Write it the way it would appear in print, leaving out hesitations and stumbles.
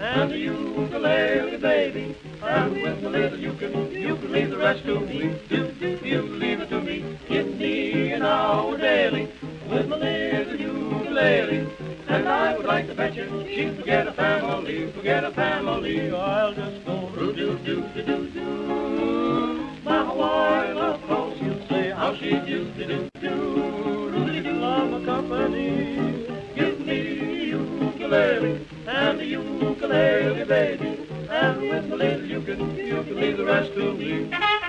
and the ukulele, baby. And with the little you can leave the rest to me. You leave it to me. Give me an hour daily with my little ukulele. And I would like to bet you she'd forget a family, forget a family. I'll just go do-do-do-do-do-do. My Hawaiian love calls, you'll say how she do-do-do-do. Love my company. Give me the ukulele and the ukulele, baby. And with my little you can leave the rest to me.